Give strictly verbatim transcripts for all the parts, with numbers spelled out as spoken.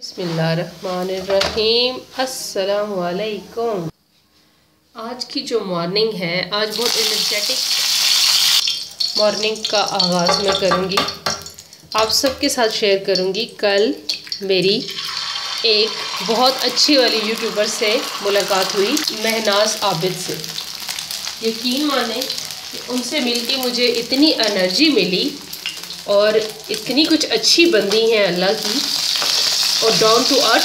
बिस्मिल्लाहिर्रहमानिर्रहीम। अस्सलाम वालेकुम। आज की जो मॉर्निंग है, आज बहुत एनर्जेटिक मॉर्निंग का आगाज़ मैं करूँगी, आप सबके साथ शेयर करूँगी। कल मेरी एक बहुत अच्छी वाली यूट्यूबर से मुलाकात हुई, महनाज आबिद से। यकीन माने उनसे मिलके मुझे इतनी एनर्जी मिली और इतनी कुछ अच्छी बंदी हैं अल्लाह की, और डाउन टू अर्थ,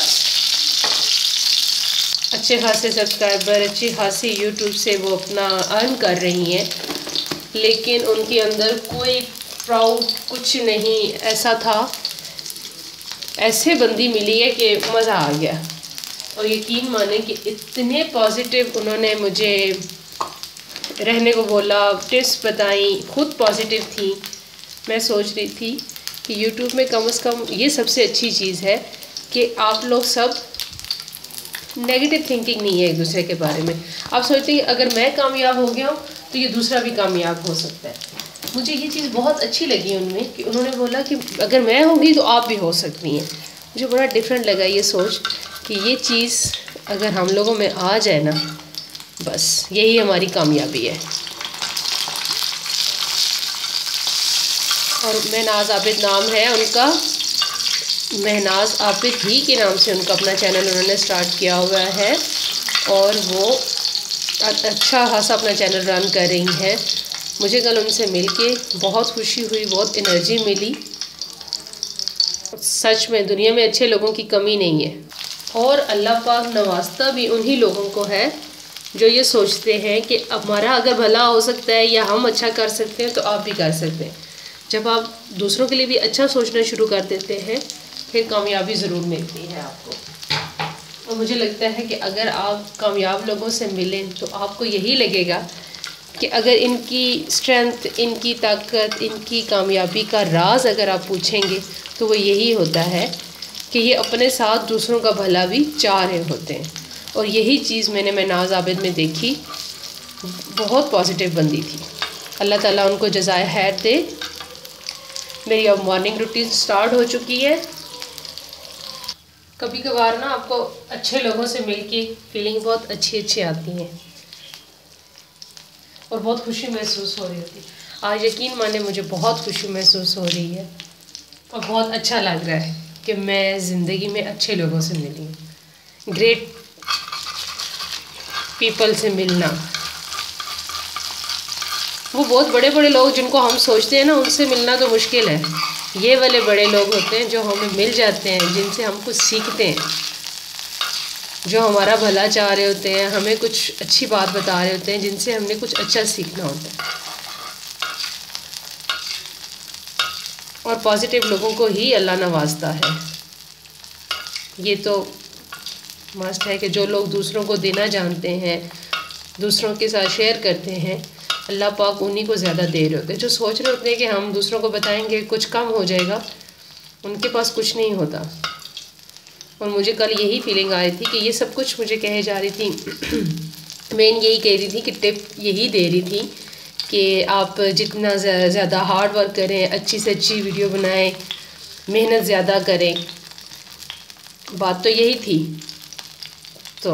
अच्छे खासे सब्सक्राइबर, अच्छी खासी यूट्यूब से वो अपना अर्न कर रही हैं, लेकिन उनके अंदर कोई प्राउड कुछ नहीं ऐसा था। ऐसे बंदी मिली है कि मज़ा आ गया। और यकीन माने कि इतने पॉजिटिव उन्होंने मुझे रहने को बोला, टिप्स बताई, खुद पॉजिटिव थी। मैं सोच रही थी कि यूट्यूब में कम से कम ये सबसे अच्छी चीज़ है कि आप लोग सब नेगेटिव थिंकिंग नहीं है एक दूसरे के बारे में। आप सोचते हैं कि अगर मैं कामयाब हो गया हूँ तो ये दूसरा भी कामयाब हो सकता है। मुझे ये चीज़ बहुत अच्छी लगी उनमें कि उन्होंने बोला कि अगर मैं होंगी तो आप भी हो सकती हैं। मुझे बड़ा डिफरेंट लगा ये सोच कि ये चीज़ अगर हम लोगों में आ जाए ना, बस यही हमारी कामयाबी है। और महनाज आबिद नाम है उनका, महनाज आबिद ही के नाम से उनका अपना चैनल उन्होंने स्टार्ट किया हुआ है और वो अच्छा खासा अपना चैनल रन कर रही हैं। मुझे कल उनसे मिलके बहुत खुशी हुई, बहुत एनर्जी मिली। सच में दुनिया में अच्छे लोगों की कमी नहीं है, और अल्लाह पाक नवाजता भी उन्हीं लोगों को है जो ये सोचते हैं कि हमारा अगर भला हो सकता है या हम अच्छा कर सकते हैं तो आप भी कर सकते हैं। जब आप दूसरों के लिए भी अच्छा सोचना शुरू कर देते हैं, फिर कामयाबी ज़रूर मिलती है आपको। और मुझे लगता है कि अगर आप कामयाब लोगों से मिलें तो आपको यही लगेगा कि अगर इनकी स्ट्रेंथ, इनकी ताकत, इनकी कामयाबी का राज अगर आप पूछेंगे तो वो यही होता है कि ये अपने साथ दूसरों का भला भी चाह रहे होते हैं। और यही चीज़ मैंने महनाज आबिद में देखी। बहुत पॉजिटिव बंदी थी। अल्लाह ताला उनको जज़ाए खैर दे। मेरी अब मॉर्निंग रूटीन स्टार्ट हो चुकी है। कभी कभार ना आपको अच्छे लोगों से मिलके फीलिंग बहुत अच्छी अच्छी आती हैं और बहुत खुशी महसूस हो रही होती है। आज यकीन माने मुझे बहुत खुशी महसूस हो रही है और बहुत अच्छा लग रहा है कि मैं ज़िंदगी में अच्छे लोगों से मिली हूँ। ग्रेट पीपल से मिलना, वो बहुत बड़े बड़े लोग जिनको हम सोचते हैं ना, उनसे मिलना तो मुश्किल है। ये वाले बड़े लोग होते हैं जो हमें मिल जाते हैं, जिनसे हम कुछ सीखते हैं, जो हमारा भला चाह रहे होते हैं, हमें कुछ अच्छी बात बता रहे होते हैं, जिनसे हमने कुछ अच्छा सीखना होता है। और पॉजिटिव लोगों को ही अल्लाह नवाजता है। ये तो मस्ट है कि जो लोग दूसरों को देना जानते हैं, दूसरों के साथ शेयर करते हैं, अल्लाह पाक उन्हीं को ज़्यादा दे रहे होते हैं। जो सोच रहे होते हैं कि हम दूसरों को बताएंगे कुछ कम हो जाएगा, उनके पास कुछ नहीं होता। और मुझे कल यही फीलिंग आ रही थी कि ये सब कुछ मुझे कहे जा रही थी मैं यही कह रही थी कि टिप यही दे रही थी कि आप जितना ज़्यादा हार्ड वर्क करें, अच्छी से अच्छी वीडियो बनाएं, मेहनत ज़्यादा करें। बात तो यही थी। तो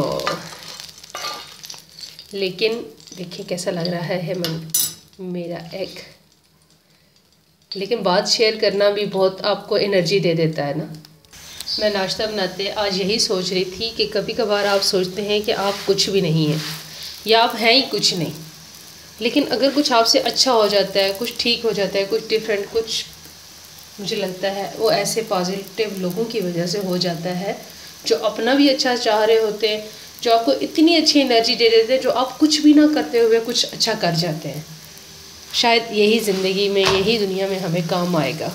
लेकिन देखिए कैसा लग रहा है, है मन मेरा एग। लेकिन बात शेयर करना भी बहुत आपको एनर्जी दे देता है ना। मैं नाश्ता बनाते आज यही सोच रही थी कि कभी कभार आप सोचते हैं कि आप कुछ भी नहीं हैं या आप हैं ही कुछ नहीं, लेकिन अगर कुछ आपसे अच्छा हो जाता है, कुछ ठीक हो जाता है, कुछ डिफरेंट, कुछ मुझे लगता है वो ऐसे पॉजिटिव लोगों की वजह से हो जाता है जो अपना भी अच्छा चाह रहे होते हैं, जो आपको इतनी अच्छी एनर्जी दे देते हैं, जो आप कुछ भी ना करते हुए कुछ अच्छा कर जाते हैं। शायद यही ज़िंदगी में, यही दुनिया में हमें काम आएगा।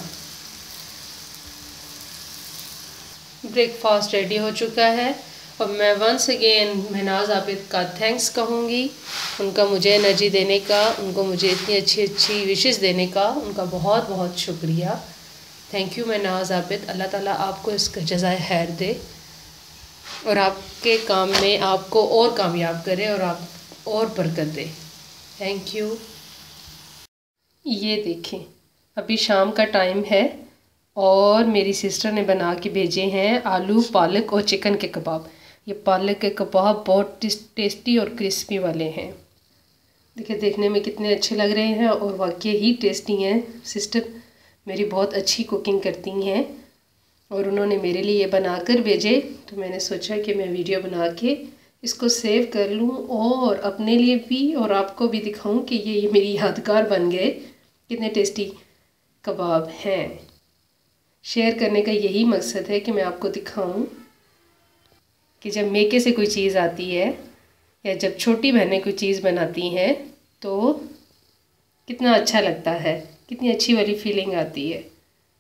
ब्रेकफास्ट रेडी हो चुका है और मैं वंस अगेन महनाज आबिद का थैंक्स कहूँगी। उनका मुझे एनर्जी देने का, उनको मुझे इतनी अच्छी अच्छी विशेस देने का उनका बहुत बहुत शुक्रिया। Thank you Mahnaz Abid. अल्लाह ताला आपको इसका जज़ाए खैर दे और आपके काम में आपको और कामयाब करे और आप और बरकत दे। Thank you. ये देखें, अभी शाम का टाइम है और मेरी सिस्टर ने बना के भेजे हैं आलू पालक और चिकन के कबाब। ये पालक के कबाब बहुत टेस्टी और क्रिस्पी वाले हैं। देखिए देखने में कितने अच्छे लग रहे हैं और वाकई ही टेस्टी हैं। सिस्टर मेरी बहुत अच्छी कुकिंग करती हैं और उन्होंने मेरे लिए बनाकर भेजे, तो मैंने सोचा कि मैं वीडियो बना के इसको सेव कर लूँ और अपने लिए भी और आपको भी दिखाऊं कि ये ये मेरी यादगार बन गए। कितने टेस्टी कबाब हैं। शेयर करने का यही मकसद है कि मैं आपको दिखाऊं कि जब मेके से कोई चीज़ आती है या जब छोटी बहनें कोई चीज़ बनाती हैं तो कितना अच्छा लगता है, कितनी अच्छी वाली फीलिंग आती है।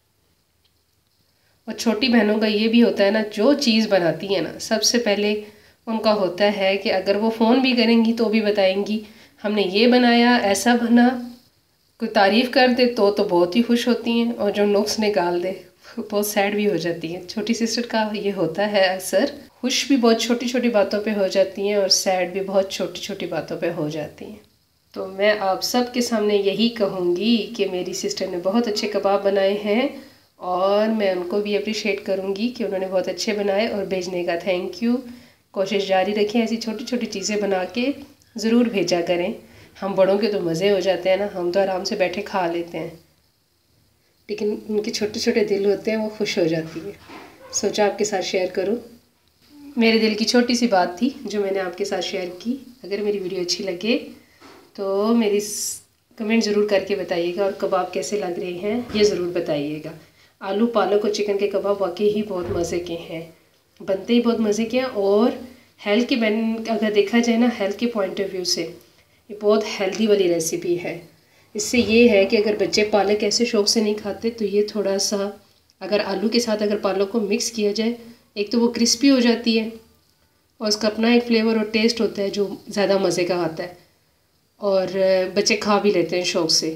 और छोटी बहनों का ये भी होता है ना, जो चीज़ बनाती है ना सबसे पहले उनका होता है कि अगर वो फ़ोन भी करेंगी तो भी बताएंगी हमने ये बनाया, ऐसा बना। कोई तारीफ़ कर दे तो तो बहुत ही खुश होती हैं और जो नुक्स निकाल दे बहुत सैड भी हो जाती हैं। छोटी सिस्टर का ये होता है अक्सर, खुश भी बहुत छोटी छोटी बातों पे हो जाती हैं और सैड भी बहुत छोटी छोटी बातों पे हो जाती हैं। तो मैं आप सब के सामने यही कहूँगी कि मेरी सिस्टर ने बहुत अच्छे कबाब बनाए हैं और मैं उनको भी अप्रिशिएट करूँगी कि उन्होंने बहुत अच्छे बनाए और भेजने का थैंक यू। कोशिश जारी रखें, ऐसी छोटी छोटी चीज़ें बना के ज़रूर भेजा करें। हम बड़ों के तो मज़े हो जाते हैं ना, हम तो आराम से बैठे खा लेते हैं, लेकिन उनके छोटे छोटे दिल होते हैं वो खुश हो जाती है। सोचा आपके साथ शेयर करूं। मेरे दिल की छोटी सी बात थी जो मैंने आपके साथ शेयर की। अगर मेरी वीडियो अच्छी लगे तो मेरी कमेंट ज़रूर करके बताइएगा और कबाब कैसे लग रहे हैं ये ज़रूर बताइएगा। आलू पालक और चिकन के कबाब वाकई ही बहुत मज़े के हैं, बनते ही बहुत मज़े के हैं और हेल्थ के बैन अगर देखा जाए ना, हेल्थ के पॉइंट ऑफ व्यू से ये बहुत हेल्दी वाली रेसिपी है। इससे ये है कि अगर बच्चे पालक ऐसे शौक़ से नहीं खाते तो ये थोड़ा सा अगर आलू के साथ अगर पालक को मिक्स किया जाए, एक तो वो क्रिस्पी हो जाती है और उसका अपना एक फ्लेवर और टेस्ट होता है जो ज़्यादा मज़े का आता है और बच्चे खा भी लेते हैं शौक़ से।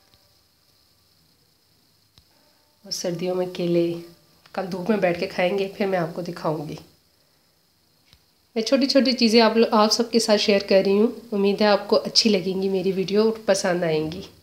और सर्दियों में केले कल धूप में बैठ के खाएंगे, फिर मैं आपको दिखाऊंगी। मैं छोटी छोटी चीज़ें आप आप सबके साथ शेयर कर रही हूँ। उम्मीद है आपको अच्छी लगेंगी मेरी वीडियो, पसंद आएंगी।